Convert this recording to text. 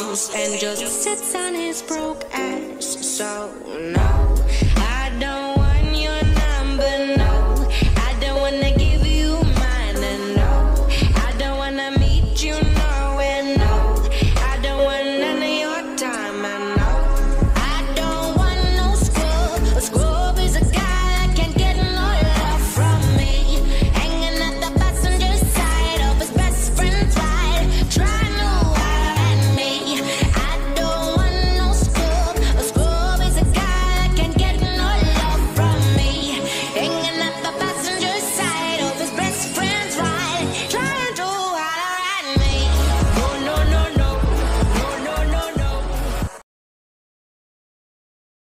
house and just sits on his broke ass. So no.